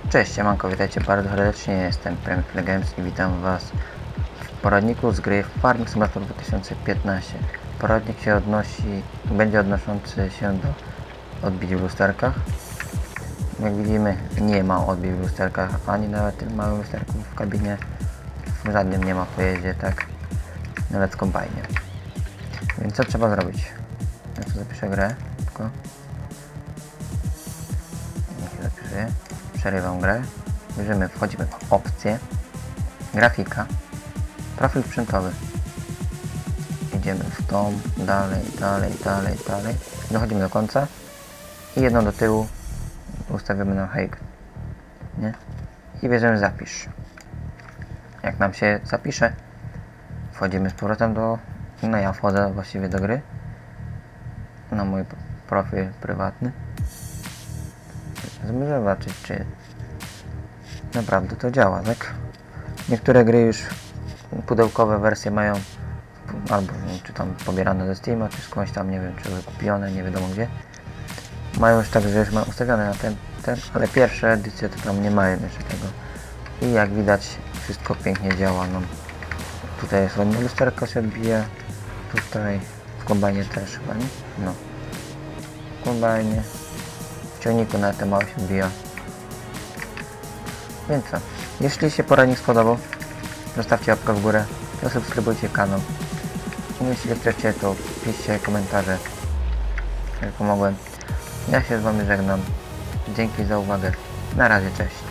Cześć, siemanko, witajcie bardzo serdecznie, jestem Premier Games i witam was w poradniku z gry Farming Simulator 2015. Poradnik się będzie odnoszący się do odbić w lusterkach. Jak widzimy, nie ma odbić w lusterkach, ani nawet tym małym lusterku w kabinie. W żadnym nie ma w pojeździe, tak? Nawet w kombajnie. Więc co trzeba zrobić? Ja tu zapiszę grę, tylko niech się zapisze. Przerywam grę, wchodzimy w opcje, grafika, profil sprzętowy, idziemy w tą, dalej, dochodzimy do końca i jedno do tyłu ustawimy na hejk, nie? I bierzemy zapisz. Jak nam się zapisze, wchodzimy z powrotem ja wchodzę właściwie do gry, na mój profil prywatny. Żeby zobaczyć, czy naprawdę to działa, tak? Niektóre gry już pudełkowe wersje mają, albo czy tam pobierane ze Steama, czy skądś tam, nie wiem, czy wykupione, nie wiadomo gdzie. Mają już tak, że już mają ustawione na ten, ale pierwsze edycje to tam nie mają jeszcze tego. I jak widać, wszystko pięknie działa. No, tutaj jest ładnie lusterko się odbija, tutaj w kombajnie też chyba, nie? No, w kombajnie. W ciągniku na te małe się wbija. Więc co? Jeśli się poradnik spodobał, zostawcie łapkę w górę, zasubskrybujcie kanał. Jeśli chcecie, to piszcie komentarze, jak pomogłem. Ja się z wami żegnam. Dzięki za uwagę. Na razie, cześć.